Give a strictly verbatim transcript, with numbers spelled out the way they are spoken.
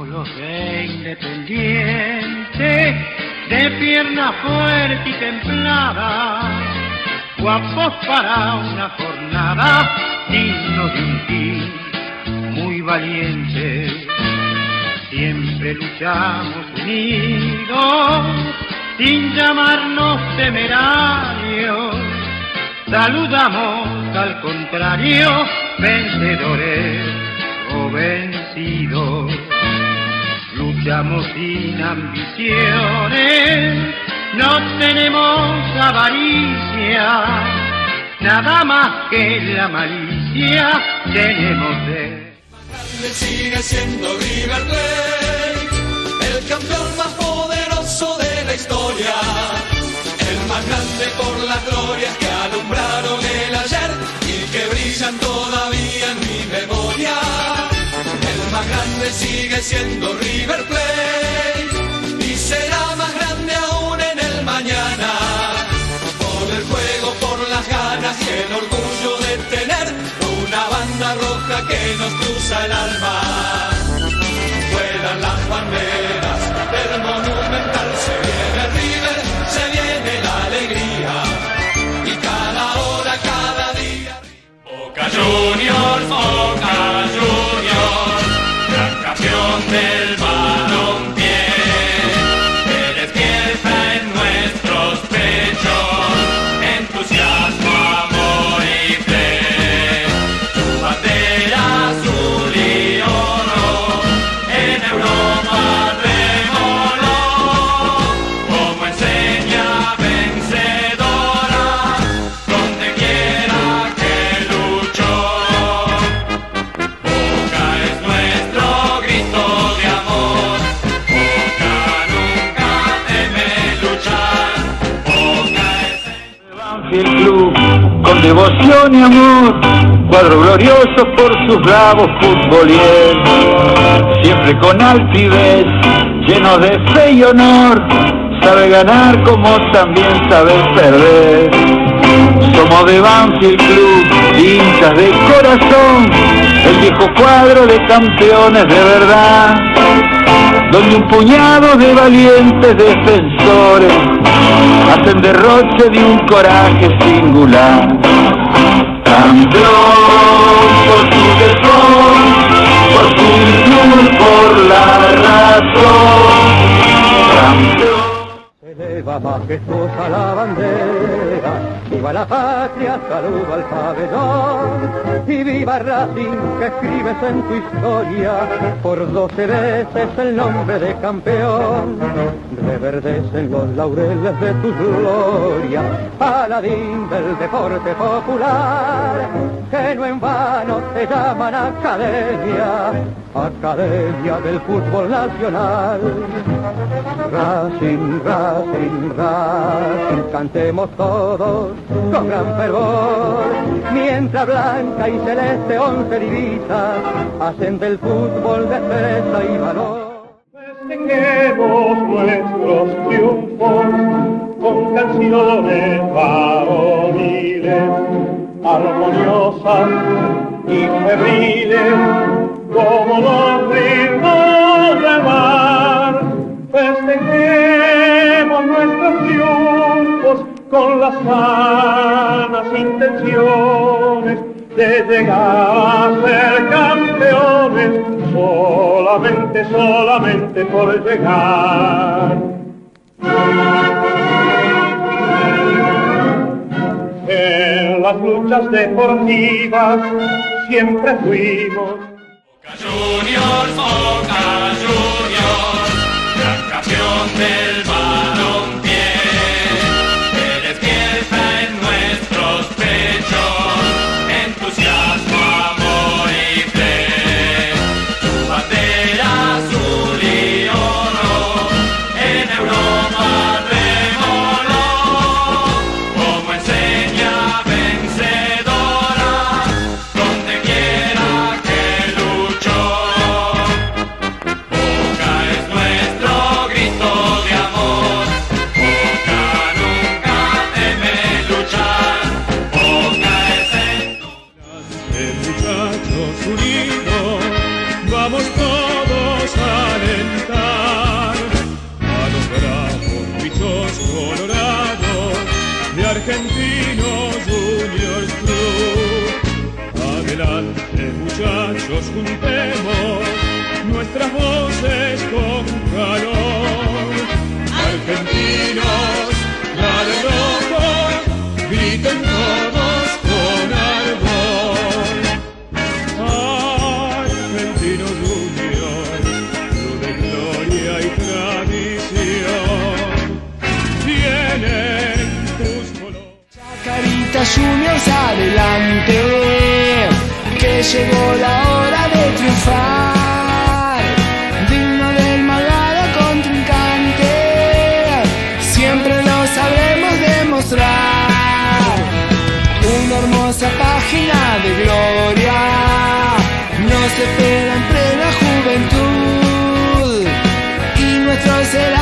Los de Independiente, de pierna fuerte y templada, guapos para una jornada, dignos de un team muy valiente. Siempre luchamos unidos, sin llamarnos temerarios. Saludamos al contrario, vencedores o vencidos. Luchamos sin ambiciones, no tenemos avaricia, nada más que la malicia tenemos de... Sigue siendo River Plate, el campeón más poderoso de la historia, el más grande por las glorias que alumbraron el ayer y que brillan todavía en mi memoria. El más grande sigue siendo River Plate y será más grande aún en el mañana, por el juego, por las ganas y el orgullo de tener una banda roja que nos cruza el alma. Vuelan las banderas del Monumental, se viene River, se viene la alegría y cada hora, cada día. Boca Juniors, Boca Juniors, gran campeón del balompié, que despierta en nuestros pechos entusiasmo, amor y fe. Su bandera azul y oro en Europa remoló, como enseña vencedora, donde quiera que luchó. Boca es nuestro grito de amor, Boca nunca teme luchar, Boca es el... Banfield Club, con devoción y amor, cuadro glorioso por sus bravos futboleros, siempre con altivez, lleno de fe y honor, sabe ganar como también sabe perder. Somos de Banfield Club, hinchas de corazón, el viejo cuadro de campeones de verdad, donde un puñado de valientes defensores hacen derroche de un coraje singular. Campeón por su tesón, por su virtud, por la razón. Campeón. Se eleva majestuosa la bandera, viva la patria, saludo al pabellón, y viva Racing que escribes en tu historia, por doce veces el nombre de campeón. Reverdecen los laureles de tu gloria, paladín del deporte popular, que no en vano te llaman academia, academia del fútbol nacional. Racing, Racing, Racing, cantemos todos con gran fervor, mientras blanca y celeste once divisas hacen del fútbol destreza y valor. Festejemos nuestros triunfos con canciones varoniles, armoniosas y febriles, como los ritmos del mar. Festejemos nuestros triunfos con las sanas intenciones de llegar a ser campeones, solamente, solamente por llegar. En las luchas deportivas siempre fuimos Boca Juniors, Boca Juniors, gran campeón del balompié, que despierta en nuestros pechos entusiasmo, amor y fe. Su bandera azul y oro en Europa remoló, como enseña vencedora, donde quiera que luchó. Argentinos Juniors Club. Adelante, muchachos, juntemos nuestras voces con calor. Argentinos, dale rojo, griten todos con ardor. Argentinos Juniors, club de gloria y tradición, tienen tus colores. Chacarita Juniors, adelante, que llegó la hora de triunfar. Digno del malvado contrincante, siempre lo sabremos demostrar. Una hermosa página de gloria nos espera en plena juventud, y nuestro será